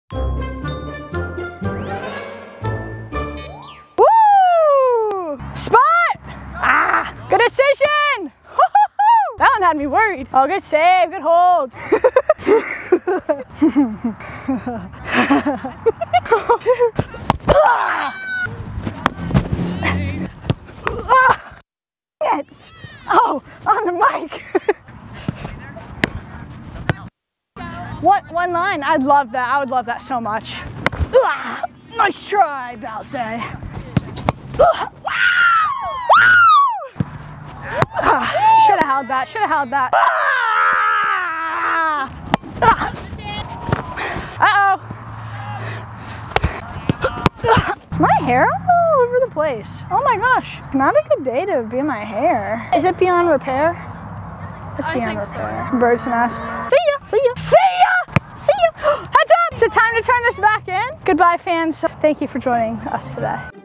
Woo! Spot! Ah, good decision! That one had me worried. Oh, good save, good hold. Oh, on the mic. What, one line? I'd love that. I would love that so much. Nice try, Balsay. Should have held that. Should have held that. Uh-oh. My hair all over the place. Oh my gosh. Not a good day to be in my hair. Is it beyond repair? It's beyond repair. So. Bird's nest. See ya. See ya. See ya. See ya. Heads up. Is it time to turn this back in? Goodbye, fans. Thank you for joining us today.